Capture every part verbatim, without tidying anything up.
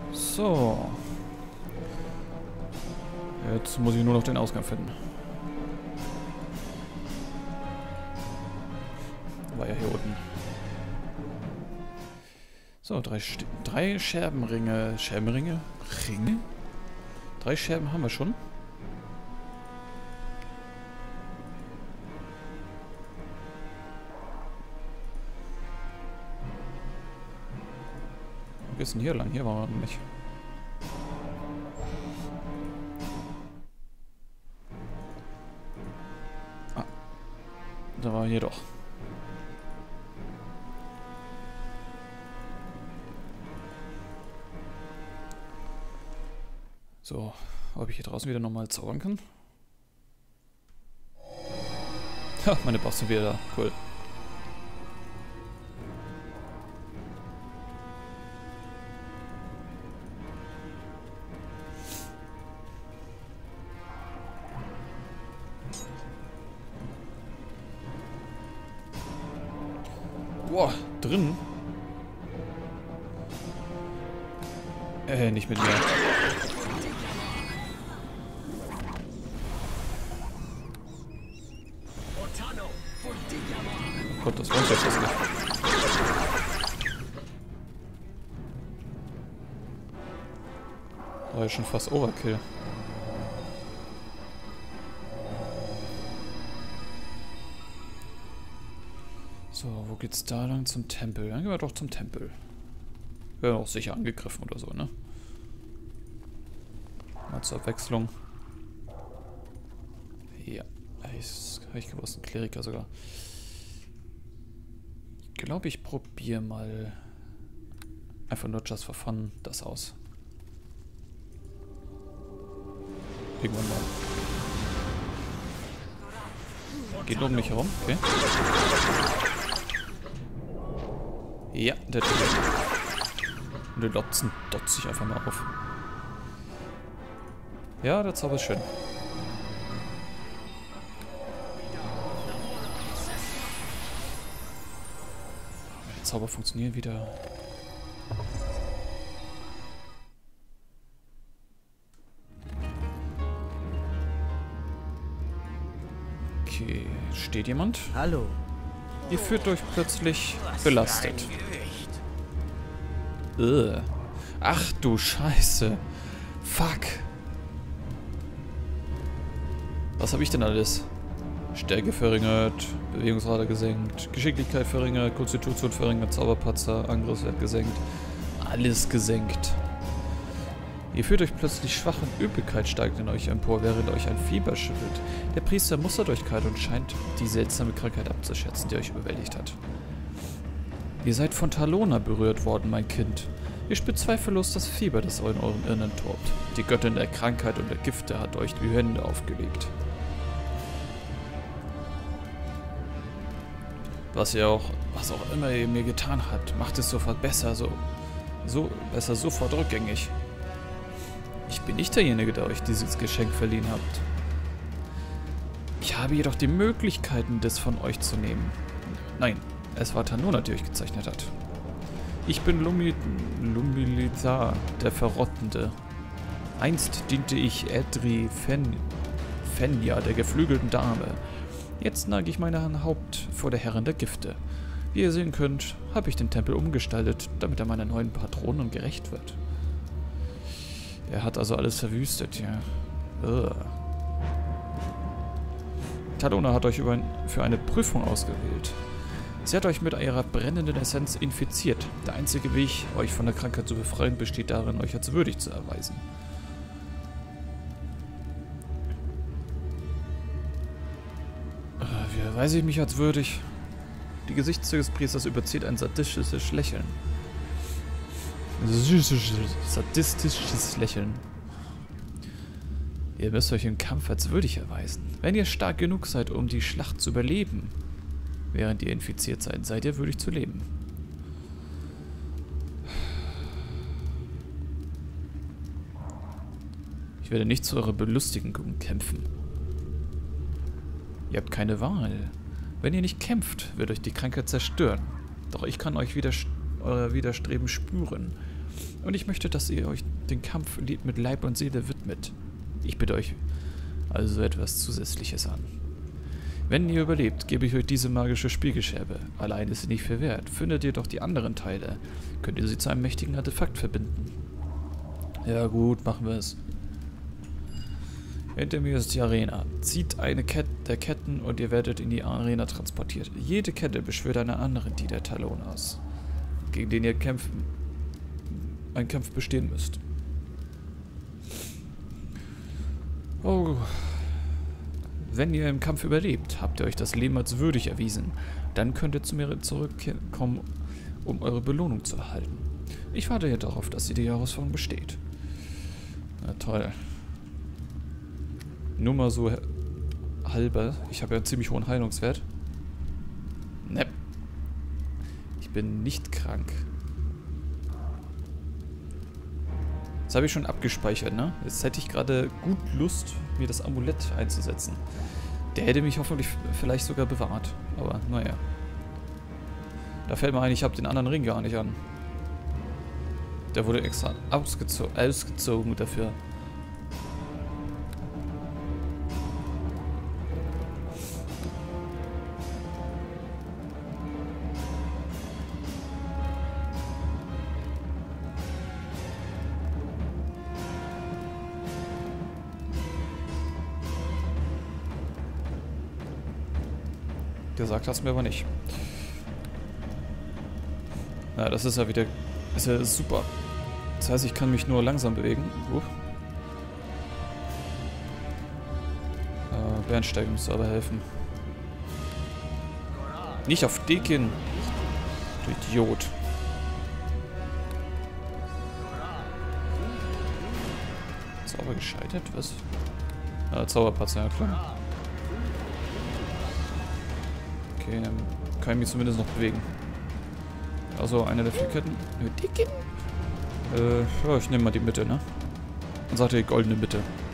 So. Jetzt muss ich nur noch den Ausgang finden. War ja hier unten. So, drei, St drei Scherbenringe. Scherbenringe? Ringe? Drei Scherben haben wir schon. Wo geht's denn hier lang? Hier waren wir noch nicht. Ah. Da war hier doch. So, ob ich hier draußen wieder nochmal zaubern kann? Ha, meine Bosse sind wieder da. Cool. Boah, drin? Äh, nicht mit mir. Oh Gott, das weiß ich jetzt nicht. War ja schon fast Overkill. So, wo geht's da lang zum Tempel? Dann gehen wir doch zum Tempel. Wir werden auch sicher angegriffen oder so, ne? Mal zur Abwechslung. Ja, das habe ich gewusst, ein Kleriker sogar. Ich glaube, ich probiere mal einfach nur just for fun das aus. Irgendwann mal. Geht um mich herum, okay. Ja, der tut. Und der Lotzen dotzt sich einfach mal auf. Ja, der Zauber ist schön. Der Zauber funktioniert wieder. Okay, steht jemand? Hallo. Ihr fühlt euch plötzlich belastet. Ugh. Ach du Scheiße. Fuck. Was habe ich denn alles? Stärke verringert, Bewegungsrate gesenkt, Geschicklichkeit verringert, Konstitution verringert, Zauberpatzer, Angriffswert gesenkt. Alles gesenkt. Ihr fühlt euch plötzlich schwach und Übelkeit steigt in euch empor, während euch ein Fieber schüttelt. Der Priester mustert euch kalt und scheint die seltsame Krankheit abzuschätzen, die euch überwältigt hat. Ihr seid von Talona berührt worden, mein Kind. Ihr spürt zweifellos das Fieber, das in euren Innern tobt. Die Göttin der Krankheit und der Gifte hat euch die Hände aufgelegt. Was ihr auch, was auch immer ihr mir getan habt, macht es sofort besser, so, so, besser sofort rückgängig. Ich bin nicht derjenige, der euch dieses Geschenk verliehen habt. Ich habe jedoch die Möglichkeiten, das von euch zu nehmen. Nein, es war Talona, die euch gezeichnet hat. Ich bin Lumi, Lumilizar, der Verrottende. Einst diente ich Edri Fen, Fenja, der geflügelten Dame. Jetzt neige ich mein Haupt vor der Herrin der Gifte. Wie ihr sehen könnt, habe ich den Tempel umgestaltet, damit er meiner neuen Patronin gerecht wird. Er hat also alles verwüstet, ja. Ugh. Talona hat euch über ein, für eine Prüfung ausgewählt. Sie hat euch mit ihrer brennenden Essenz infiziert. Der einzige Weg, euch von der Krankheit zu befreien, besteht darin, euch als würdig zu erweisen. Äh, wie erweise ich mich als würdig? Die Gesichtszüge des Priesters überzieht ein sadistisches Lächeln. Sadistisches Lächeln. Ihr müsst euch im Kampf als würdig erweisen. Wenn ihr stark genug seid, um die Schlacht zu überleben, während ihr infiziert seid, seid ihr würdig zu leben. Ich werde nicht zu eurer Belustigung kämpfen. Ihr habt keine Wahl. Wenn ihr nicht kämpft, wird euch die Krankheit zerstören. Doch ich kann euch wieder euer Widerstreben spüren. Und ich möchte, dass ihr euch den Kampf mit Leib und Seele widmet. Ich bitte euch also etwas Zusätzliches an. Wenn ihr überlebt, gebe ich euch diese magische Spiegelscherbe. Allein ist sie nicht viel wert. Findet ihr doch die anderen Teile, könnt ihr sie zu einem mächtigen Artefakt verbinden. Ja gut, machen wir es. Hinter mir ist die Arena. Zieht eine Kette der Ketten und ihr werdet in die Arena transportiert. Jede Kette beschwört einen anderen die der Talon aus, gegen den ihr kämpfen, einen Kampf bestehen müsst. Oh. Wenn ihr im Kampf überlebt, habt ihr euch das Leben als würdig erwiesen. Dann könnt ihr zu mir zurückkommen, um eure Belohnung zu erhalten. Ich warte ja darauf, dass ihr die Herausforderung besteht. Na toll. Nur mal so halber. Ich habe ja einen ziemlich hohen Heilungswert. Ne. Ich bin nicht krank. Das habe ich schon abgespeichert, ne? Jetzt hätte ich gerade gut Lust, mir das Amulett einzusetzen. Der hätte mich hoffentlich vielleicht sogar bewahrt. Aber naja. Da fällt mir ein, ich habe den anderen Ring gar nicht an. Der wurde extra ausgezo ausgezogen dafür. Gesagt hast du mir aber nicht. Na, das ist ja wieder... Ist ja super. Das heißt, ich kann mich nur langsam bewegen. Uh. Äh, Bernsteigen muss aber helfen. Nicht auf Dekin. Du Idiot. Zauber gescheitert? Was? Ah, Zauberpatzer, ja klar. Okay, dann kann ich mich zumindest noch bewegen. Also eine der vier Ketten. Äh, ja, ich nehme mal die Mitte, ne? Dann sagt er die goldene Mitte.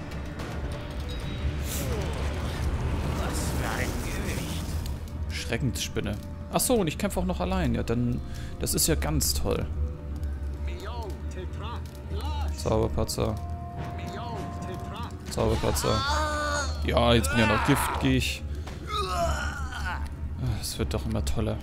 Schreckensspinne. Achso, und ich kämpfe auch noch allein. Ja, dann... Das ist ja ganz toll. Zauberpatzer. Zauberpatzer. Ja, jetzt bin ich ja noch Gift, gehe ich. Es wird doch immer toller.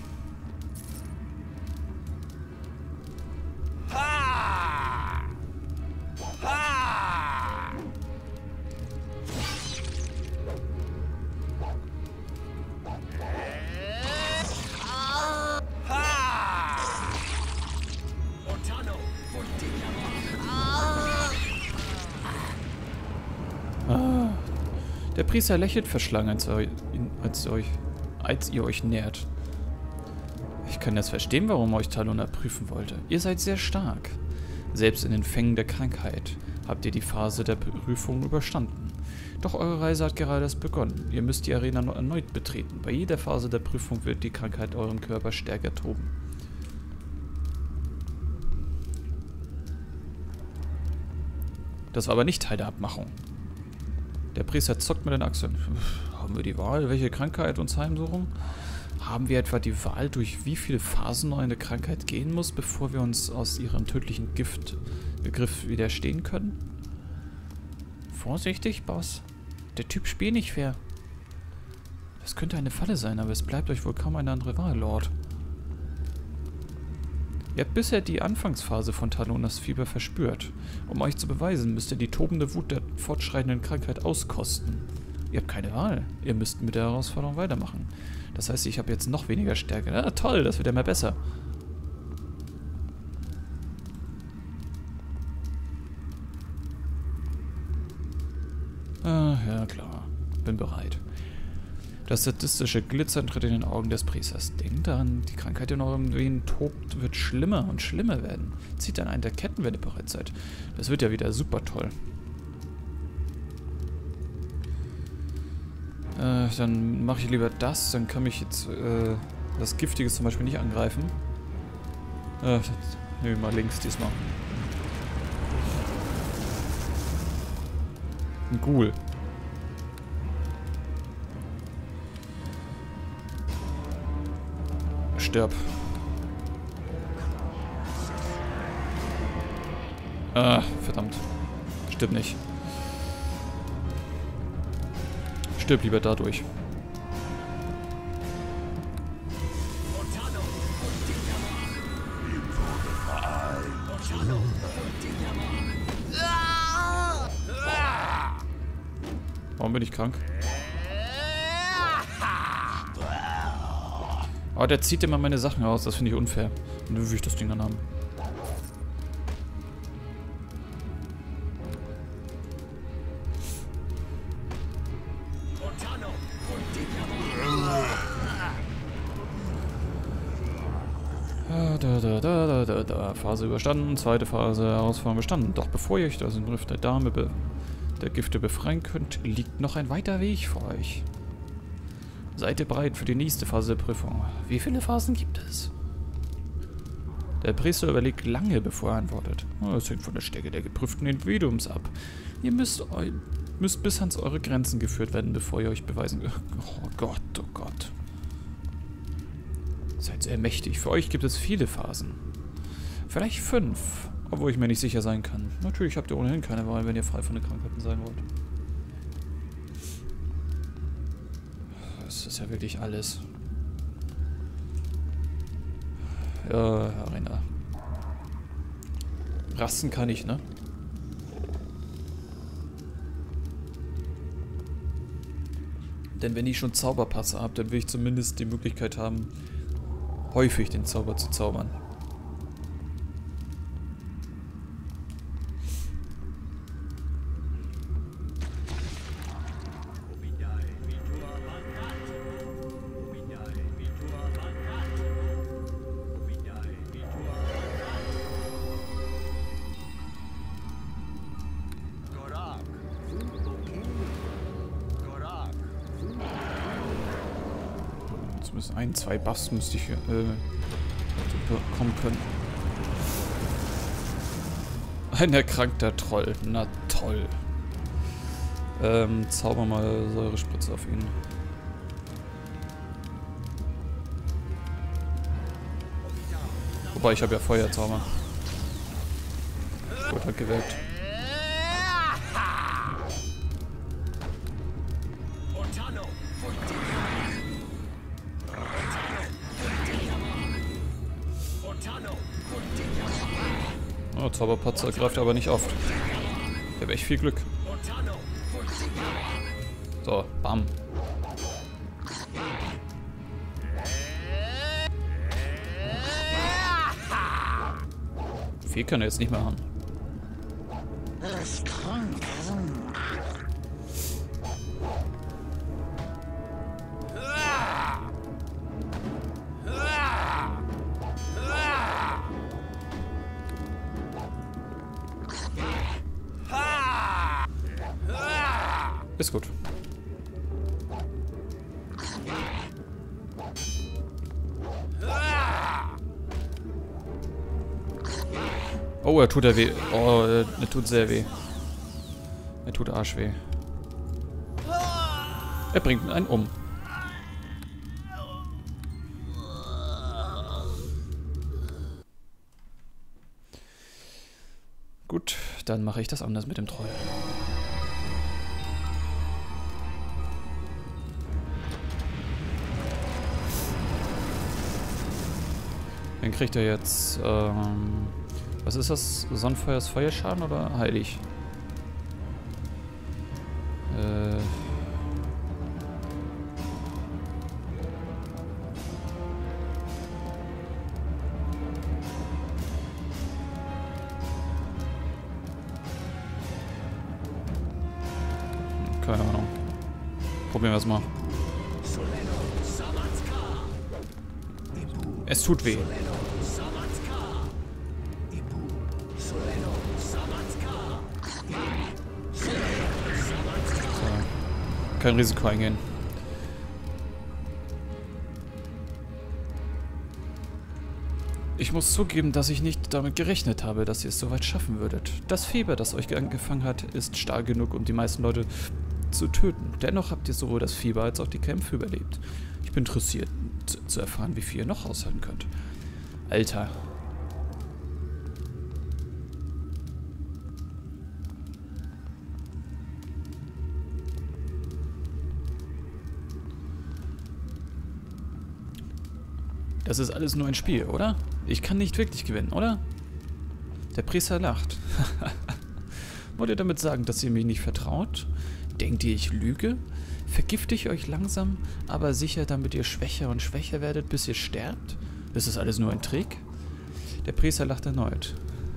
Ah, der Priester lächelt verschlagen, als, er, als, euch, als ihr euch nähert. Ich kann jetzt verstehen, warum euch Talon prüfen wollte. Ihr seid sehr stark. Selbst in den Fängen der Krankheit habt ihr die Phase der Prüfung überstanden. Doch eure Reise hat gerade erst begonnen. Ihr müsst die Arena noch erneut betreten. Bei jeder Phase der Prüfung wird die Krankheit eurem Körper stärker toben. Das war aber nicht Teil der Abmachung. Der Priester zuckt mit den Achseln. Haben wir die Wahl, welche Krankheit uns heimsuchen? Haben wir etwa die Wahl, durch wie viele Phasen eine Krankheit gehen muss, bevor wir uns aus ihrem tödlichen Giftbegriff widerstehen können? Vorsichtig, Boss. Der Typ spielt nicht fair. Das könnte eine Falle sein, aber es bleibt euch wohl kaum eine andere Wahl, Lord. Ihr habt bisher die Anfangsphase von Talonas Fieber verspürt. Um euch zu beweisen, müsst ihr die tobende Wut der fortschreitenden Krankheit auskosten. Ihr habt keine Wahl. Ihr müsst mit der Herausforderung weitermachen. Das heißt, ich habe jetzt noch weniger Stärke. Ah, toll, das wird ja mal besser. Ah, ja klar. Bin bereit. Das sadistische Glitzern tritt in den Augen des Priesters. Denkt daran, die Krankheit in euren Venen tobt, wird schlimmer und schlimmer werden. Zieht an einen der Ketten, wenn ihr bereit seid. Das wird ja wieder super toll. Äh, dann mache ich lieber das, dann kann mich jetzt äh, das Giftige zum Beispiel nicht angreifen. Äh, nehme ich mal links diesmal. Ein Ghoul. Stirb. Ah, verdammt. Stimmt nicht. Stirb lieber dadurch. Warum bin ich krank? Oh, der zieht immer meine Sachen aus. Das finde ich unfair. Und dann will ich das Ding dann haben. Da, da, da, da, da, da. Phase überstanden, zweite Phase Herausforderung bestanden. Doch bevor ihr euch aus dem Griff der Dame be der Gifte befreien könnt, liegt noch ein weiter Weg vor euch. Seid ihr bereit für die nächste Phase der Prüfung? Wie viele Phasen gibt es? Der Priester überlegt lange, bevor er antwortet. Das hängt von der Stärke der geprüften Individuums ab. Ihr müsst, müsst bis ans eure Grenzen geführt werden, bevor ihr euch beweisen könnt. Oh Gott, oh Gott. Seid sehr mächtig. Für euch gibt es viele Phasen. Vielleicht fünf, obwohl ich mir nicht sicher sein kann. Natürlich habt ihr ohnehin keine Wahl, wenn ihr frei von den Krankheiten sein wollt. Das ist ja wirklich alles. Ja, Arena. Rasten kann ich, ne? Denn wenn ich schon Zauberpasse habe, dann will ich zumindest die Möglichkeit haben, häufig den Zauber zu zaubern. Müssen ein, zwei Buffs müsste ich äh, bekommen können. Ein erkrankter Troll. Na toll. Ähm, zauber mal Säurespritze auf ihn. Wobei, ich habe ja Feuerzauber. Gut, hat gewirkt. Oh, Zauberpatzer greift aber nicht oft. Ich habe echt viel Glück. So, bam. Viel kann er jetzt nicht mehr haben. Ist gut. Oh, er tut er weh. Oh, er tut sehr weh. Er tut Arsch weh. Er bringt einen um. Gut, dann mache ich das anders mit dem Troll. Dann kriegt er jetzt, ähm, was ist das? Sonnenfeuer ist Feuerschaden oder heilig? Äh. Keine Ahnung. Probieren wir es mal. Es tut weh. So. Kein Risiko eingehen. Ich muss zugeben, dass ich nicht damit gerechnet habe, dass ihr es so weit schaffen würdet. Das Fieber, das euch angefangen hat, ist stark genug, um die meisten Leute zu töten. Dennoch habt ihr sowohl das Fieber als auch die Kämpfe überlebt. Ich bin interessiert zu erfahren, wie viel ihr noch aushalten könnt. Alter. Das ist alles nur ein Spiel, oder? Ich kann nicht wirklich gewinnen, oder? Der Priester lacht. Wollt ihr damit sagen, dass ihr mir nicht vertraut? Denkt ihr, ich lüge? Vergifte ich euch langsam, aber sicher, damit ihr schwächer und schwächer werdet, bis ihr sterbt? Ist das alles nur ein Trick? Der Priester lacht erneut.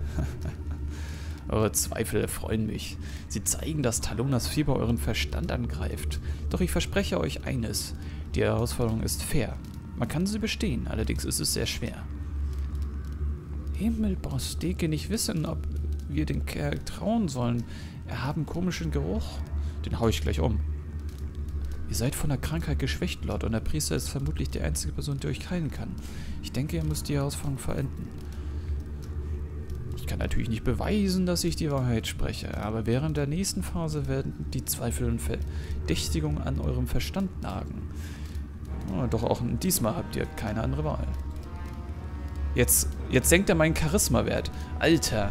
Eure Zweifel erfreuen mich. Sie zeigen, dass Talonas Fieber euren Verstand angreift. Doch ich verspreche euch eines. Die Herausforderung ist fair. Man kann sie bestehen, allerdings ist es sehr schwer. Himmel, brauchst Deke nicht wissen, ob wir den Kerl trauen sollen. Er hat einen komischen Geruch. Den hau ich gleich um. Ihr seid von der Krankheit geschwächt, Lord, und der Priester ist vermutlich die einzige Person, die euch heilen kann. Ich denke, ihr müsst die Herausforderung verenden. Ich kann natürlich nicht beweisen, dass ich die Wahrheit spreche, aber während der nächsten Phase werden die Zweifel und Verdächtigungen an eurem Verstand nagen. Oh, doch auch diesmal habt ihr keine andere Wahl. Jetzt, jetzt senkt er meinen Charisma-Wert. Alter.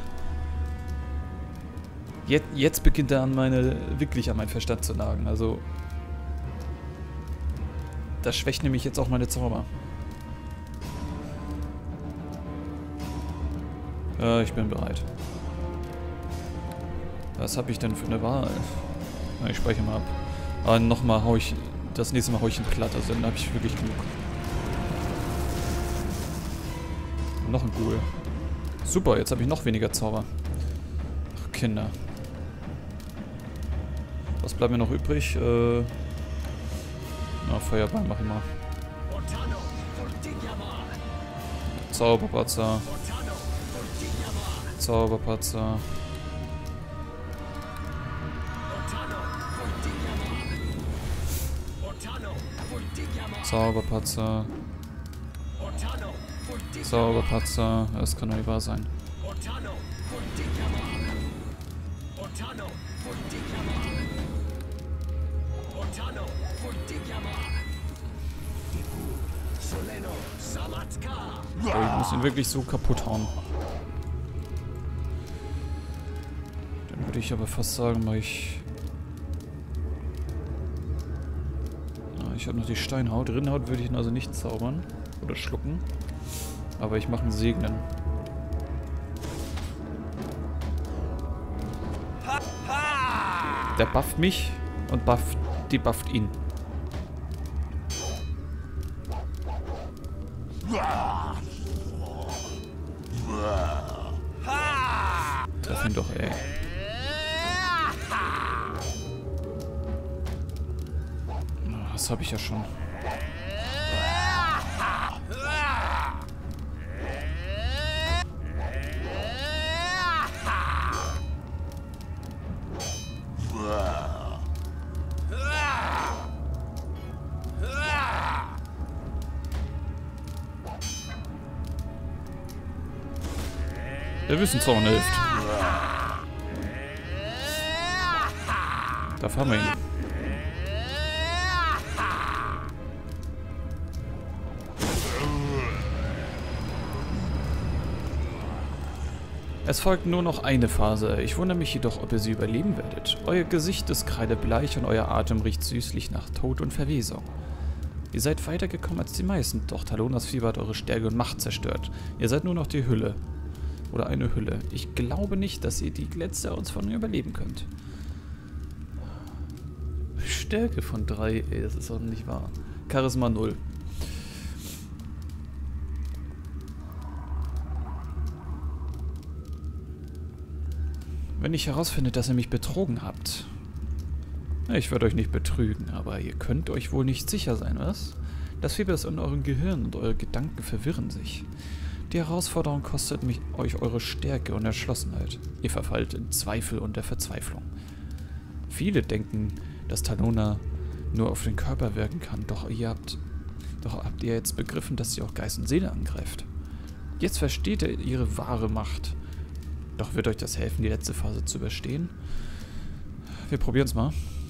Jetzt, jetzt beginnt er an meine, wirklich an meinen Verstand zu nagen. Also, das schwächt nämlich jetzt auch meine Zauber. Äh, ich bin bereit. Was habe ich denn für eine Wahl? Na, ich speichere mal ab. Aber nochmal hau ich, das nächste Mal hau ich ihn platt, also dann habe ich wirklich genug. Und noch ein Ghoul. Super, jetzt habe ich noch weniger Zauber. Ach, Kinder. Was bleibt mir noch übrig? Äh... Na, Feuerball mach ich mal. Zauberpatzer. Zauberpatzer. Zauberpatzer. Zauberpatzer. Das kann doch nicht wahr sein. Oh, ich muss ihn wirklich so kaputt hauen. Dann würde ich aber fast sagen, mach ich... Ah, ich habe noch die Steinhaut. Rinnhaut würde ich ihn also nicht zaubern. Oder schlucken. Aber ich mache einen Segnen. Der bufft mich und bufft, die bufft ihn. Treff ihn doch, ey. Das habe ich ja schon. Der Wissenszaun hilft. Da fahren wir ihn. Es folgt nur noch eine Phase. Ich wundere mich jedoch, ob ihr sie überleben werdet. Euer Gesicht ist kreidebleich und euer Atem riecht süßlich nach Tod und Verwesung. Ihr seid weitergekommen als die meisten, doch Talonas Fieber hat eure Stärke und Macht zerstört. Ihr seid nur noch die Hülle. Oder eine Hülle. Ich glaube nicht, dass ihr die letzte Herausforderung überleben könnt. Stärke von drei, ey, das ist doch nicht wahr. Charisma null. Wenn ich herausfinde, dass ihr mich betrogen habt. Ich werde euch nicht betrügen, aber ihr könnt euch wohl nicht sicher sein, was? Das Fieber ist in eurem Gehirn und eure Gedanken verwirren sich. Die Herausforderung kostet mich, euch eure Stärke und Entschlossenheit. Ihr verfallt in Zweifel und der Verzweiflung. Viele denken, dass Talona nur auf den Körper wirken kann, doch ihr habt, doch habt ihr jetzt begriffen, dass sie auch Geist und Seele angreift. Jetzt versteht ihr ihre wahre Macht. Doch wird euch das helfen, die letzte Phase zu überstehen? Wir probieren es mal.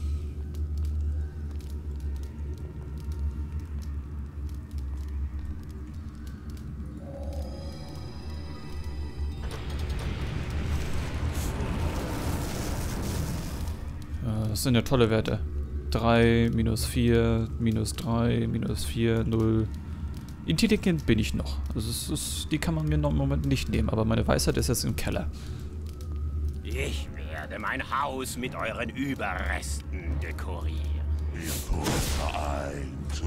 Das sind ja tolle Werte. drei, minus vier, minus drei, minus vier, null. Intelligent bin ich noch. Also es ist, die kann man mir noch im Moment nicht nehmen, aber meine Weisheit ist jetzt im Keller. Ich werde mein Haus mit euren Überresten dekorieren. Ihr Tod vereint.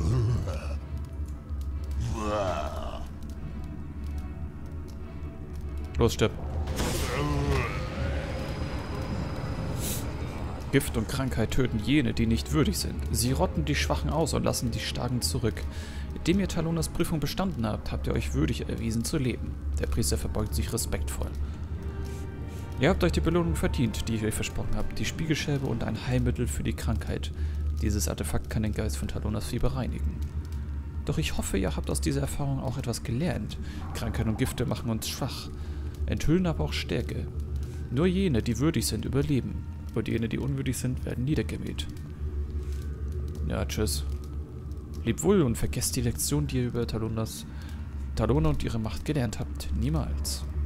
Los, stirb. Gift und Krankheit töten jene, die nicht würdig sind. Sie rotten die Schwachen aus und lassen die Starken zurück. Indem ihr Talonas Prüfung bestanden habt, habt ihr euch würdig erwiesen zu leben. Der Priester verbeugt sich respektvoll. Ihr habt euch die Belohnung verdient, die ich euch versprochen habe. Die Spiegelscheibe und ein Heilmittel für die Krankheit. Dieses Artefakt kann den Geist von Talonas Fieber reinigen. Doch ich hoffe, ihr habt aus dieser Erfahrung auch etwas gelernt. Krankheit und Gifte machen uns schwach, enthüllen aber auch Stärke. Nur jene, die würdig sind, überleben. Und jene, die unwürdig sind, werden niedergemäht. Ja, tschüss. Lebt wohl und vergesst die Lektion, die ihr über Talonas, Talona und ihre Macht gelernt habt. Niemals.